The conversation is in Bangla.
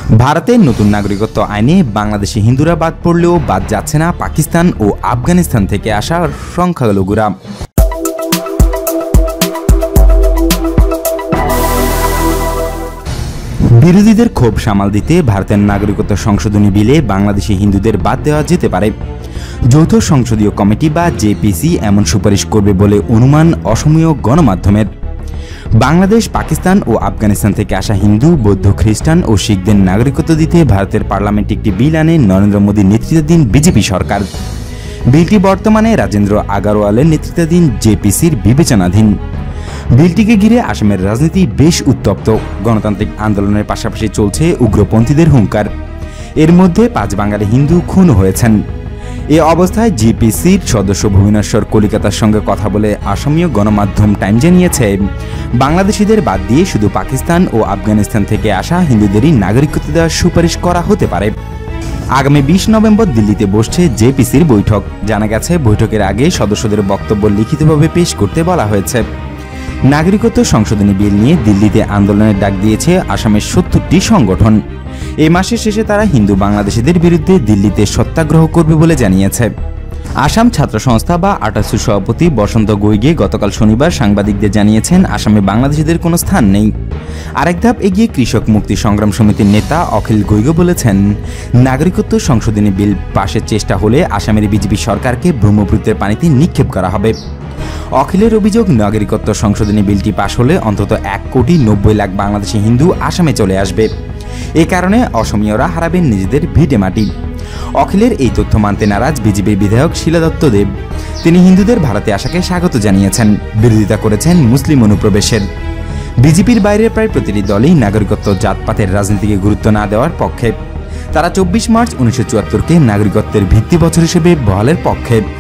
ভারতের নতুন নাগরিকত্ব আইনে বাংলাদেশি হিন্দুরা বাদ পড়লেও বাদ যাচ্ছে না পাকিস্তান ও আফগানিস্তান থেকে আসা সংখ্যালঘুরা। বিরোধীদের ক্ষোভ সামাল দিতে ভারতের নাগরিকত্ব সংশোধনী বিলে বাংলাদেশি হিন্দুদের বাদ দেওয়া যেতে পারে। যৌথ সংসদীয় কমিটি বা জেপিসি এমন সুপারিশ করবে বলে অনুমান অসমীয় গণমাধ্যমের। বাংলাদেশ, পাকিস্তান ও আফগানিস্তান থেকে আসা হিন্দু, বৌদ্ধ, খ্রিস্টান ও শিখদের নাগরিকত্ব দিতে ভারতের পার্লামেন্টে একটি বিল আনে নরেন্দ্র মোদীর নেতৃত্বাধীন বিজেপি সরকার। বিলটি বর্তমানে রাজেন্দ্র আগারওয়ালের নেতৃত্বাধীন জেপিসির বিবেচনাধীন। বিলটিকে ঘিরে আসামের রাজনীতি বেশ উত্তপ্ত। গণতান্ত্রিক আন্দোলনের পাশাপাশি চলছে উগ্রপন্থীদের হুঙ্কার। এর মধ্যে 5 বাঙালি হিন্দু খুন হয়েছেন। এ অবস্থায় জিপিসির সদস্য ভুবনেশ্বর কলিকাতার সঙ্গে কথা বলে আসামীয় গণমাধ্যম টাইম জানিয়েছে, বাংলাদেশিদের বাদ দিয়ে শুধু পাকিস্তান ও আফগানিস্তান থেকে আসা হিন্দুদেরই নাগরিকত্ব দেওয়ার সুপারিশ করা হতে পারে। আগামী 20 নভেম্বর দিল্লিতে বসছে জেপিসির বৈঠক। জানা গেছে, বৈঠকের আগে সদস্যদের বক্তব্য লিখিতভাবে পেশ করতে বলা হয়েছে। নাগরিকত্ব সংশোধনী বিল নিয়ে দিল্লিতে আন্দোলনের ডাক দিয়েছে আসামের 70টি সংগঠন। এই মাসের শেষে তারা হিন্দু বাংলাদেশিদের বিরুদ্ধে দিল্লিতে সত্যাগ্রহ করবে বলে জানিয়েছে। আসাম ছাত্র সংস্থা বা আটাসুর সভাপতি বসন্ত গৈগে গতকাল শনিবার সাংবাদিকদের জানিয়েছেন, আসামে বাংলাদেশিদের কোনো স্থান নেই। আরেক ধাপ এগিয়ে কৃষক মুক্তি সংগ্রাম সমিতির নেতা অখিল গৈগে বলেছেন, নাগরিকত্ব সংশোধনী বিল পাশের চেষ্টা হলে আসামের বিজেপি সরকারকে ব্রহ্মপুত্রের পানিতে নিক্ষেপ করা হবে। অখিলের অভিযোগ, নাগরিকত্ব সংশোধনী বিলটি পাশ হলে অন্তত 1,90,00,000 বাংলাদেশি হিন্দু আসামে চলে আসবে। এ কারণে অসমীয়রা হারাবেন নিজেদের ভিটে মাটি। অখিলের এই তথ্য মানতে নারাজ বিজেপির বিধায়ক শিলা দত্ত দেব। তিনি হিন্দুদের ভারতে আসাকে স্বাগত জানিয়েছেন, বিরোধিতা করেছেন মুসলিম অনুপ্রবেশের। বিজেপির বাইরের প্রায় প্রতিটি দলই নাগরিকত্ব জাতপাতের রাজনীতিকে গুরুত্ব না দেওয়ার পক্ষে। তারা 24 মার্চ 1974কে নাগরিকত্বের ভিত্তি বছর হিসেবে বহালের পক্ষে।